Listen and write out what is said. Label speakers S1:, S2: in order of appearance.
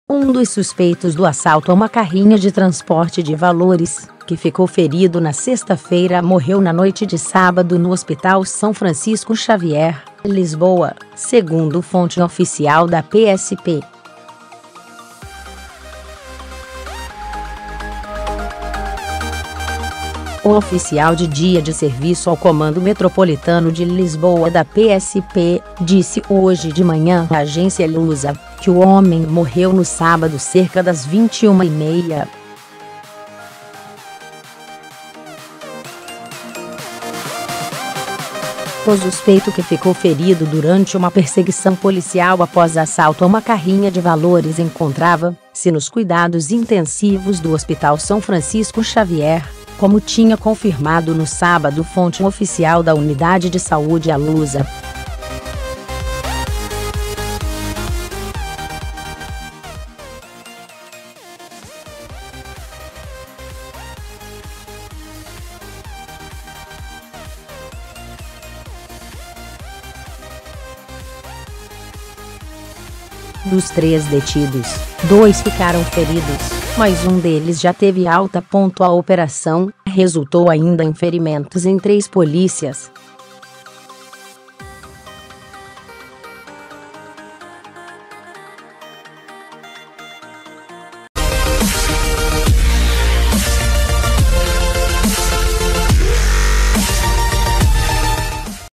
S1: Um dos suspeitos do assalto a uma carrinha de transporte de valores, que ficou ferido na sexta-feira, morreu na noite de sábado no Hospital São Francisco Xavier, Lisboa, segundo fonte oficial da PSP. O oficial de dia de serviço ao Comando Metropolitano de Lisboa da PSP disse hoje de manhã à agência Lusa que o homem morreu no sábado cerca das 21h30. O suspeito, que ficou ferido durante uma perseguição policial após assalto a uma carrinha de valores, encontrava-se nos cuidados intensivos do Hospital São Francisco Xavier, como tinha confirmado no sábado fonte oficial da Unidade de Saúde a Lusa. Dos 3 detidos, 2 ficaram feridos, mas um deles já teve alta. A operação resultou ainda em ferimentos em 3 polícias.